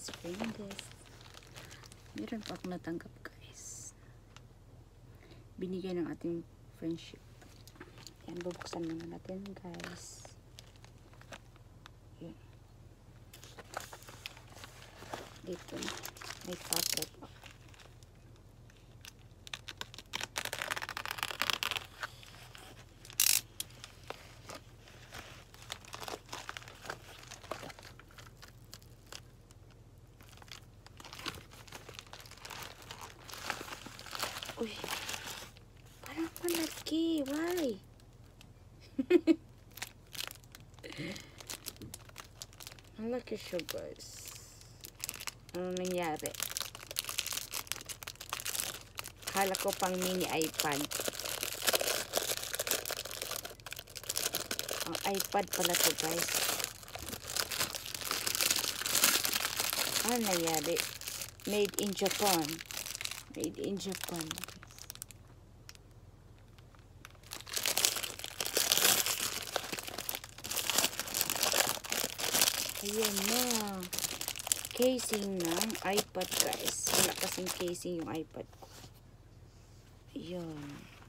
si Fernandez. Meron pa akong natanggap guys. Binigay ng ating friendship. Yan, bubuksan naman natin guys. Yan. Dito may cutter pa. Uy, parang malaki. Why? Malaki siya guys. Ano nangyari? Akala ko pang mini iPad. Ang iPad pala to guys. Ano nangyari? Made in Japan. Made in Japan. Ayan na. Casing ng iPad guys. Wala kasing casing yung iPad ko. Ayan.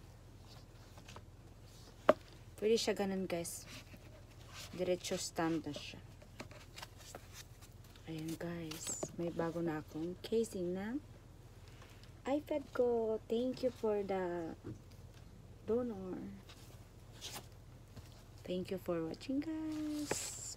Pwede siya ganun guys. Diretso stand na siya. Ayan guys. May bago na akong casing ng iPad ko. Thank you for the donor. Thank you for watching guys.